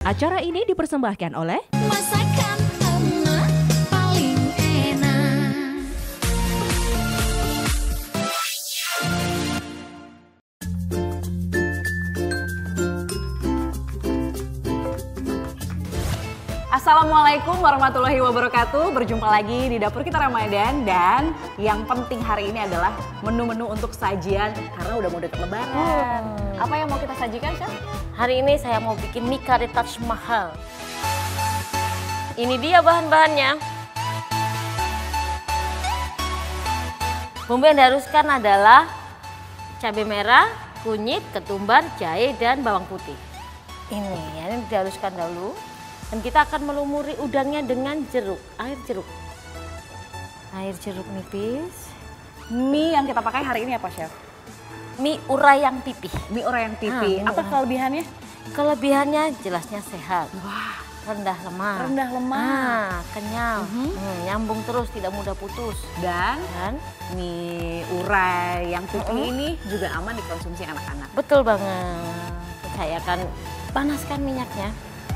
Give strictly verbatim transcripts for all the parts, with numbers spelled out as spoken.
Acara ini dipersembahkan oleh Masakan emak paling enak. Assalamualaikum warahmatullahi wabarakatuh. Berjumpa lagi di Dapur Kita Ramadan. Dan yang penting hari ini adalah menu-menu untuk sajian karena udah mau deket lebaran. Hmm. Apa yang mau kita sajikan, Chef? Hari ini saya mau bikin mie kari Taj Mahal. Ini dia bahan-bahannya. Bumbu yang diharuskan adalah cabai merah, kunyit, ketumbar, jahe, dan bawang putih. Ini, ya, ini diharuskan dahulu. Dan kita akan melumuri udangnya dengan jeruk, air jeruk. Air jeruk nipis. Mie yang kita pakai hari ini apa, Chef? Mie urai yang pipih. Mie uraian pipi. Ah, apa mie kelebihannya? Kelebihannya jelasnya sehat. Wah, Rendah lemak. rendah lemak. Ah, kenyal. Mhm. Hmm, nyambung terus, tidak mudah putus. Dan Dan mie urai yang pipi Mhm. ini juga aman dikonsumsi anak-anak. betul banget. Saya akan panaskan minyaknya.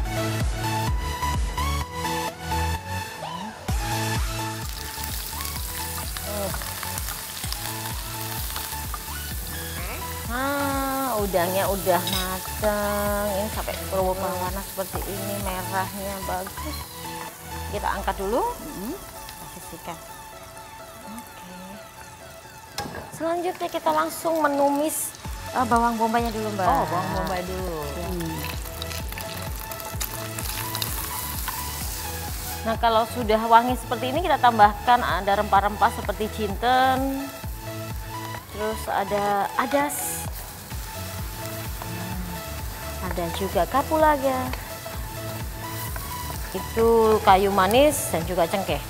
Nah, udangnya udah mateng. Ini sampai berwarna seperti ini, merahnya bagus. Kita angkat dulu. Kita sisihkan. Oke. Selanjutnya kita langsung menumis uh, bawang bombaynya dulu, Mbak. Oh, bawang bombay dulu. Nah, kalau sudah wangi seperti ini kita tambahkan ada rempah-rempah seperti jinten. Terus ada adas. Ada juga kapulaga. Itu kayu manis dan juga cengkeh.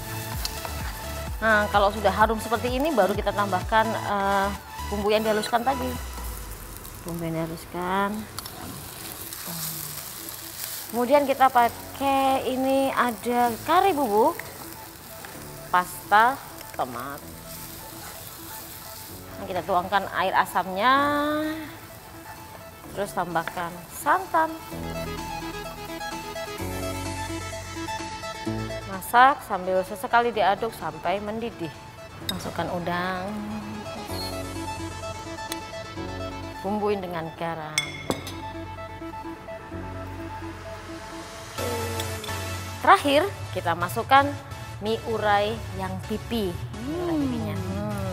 Nah, kalau sudah harum seperti ini baru kita tambahkan uh, bumbu yang dihaluskan tadi. Bumbu yang dihaluskan. Kemudian kita pakai ini ada kari bubuk, pasta, tomat. Nah, kita tuangkan air asamnya, terus tambahkan santan. Masak sambil sesekali diaduk sampai mendidih. Masukkan udang, bumbuin dengan garam. Terakhir kita masukkan mie urai yang pipi. Urai pipinya. Hmm.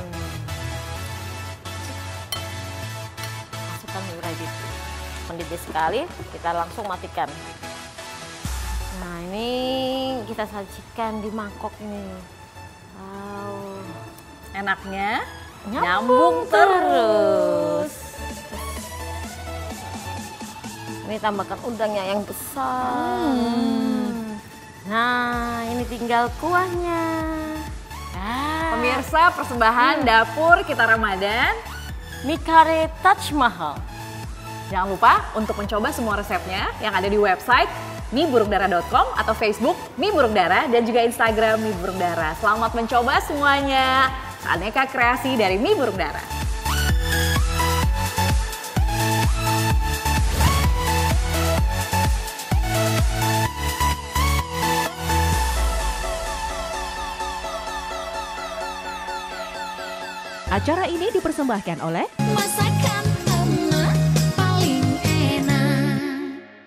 Masukkan mie urai pipi. Mendidih sekali, kita langsung matikan. Nah, ini kita sajikan di mangkok ini. Wow. Enaknya Nyambung nyambung terus. Ini tambahkan udangnya yang besar. Hmm. Nah, ini tinggal kuahnya. Ah, Pemirsa, persembahan Dapur Kita Ramadan. mie kari Taj Mahal. Jangan lupa untuk mencoba semua resepnya yang ada di website mie burung dara dot com atau Facebook Mie Burung Dara dan juga Instagram Mie Burung Dara. Selamat mencoba semuanya. Aneka kreasi dari Mie Burung Dara. acara ini dipersembahkan oleh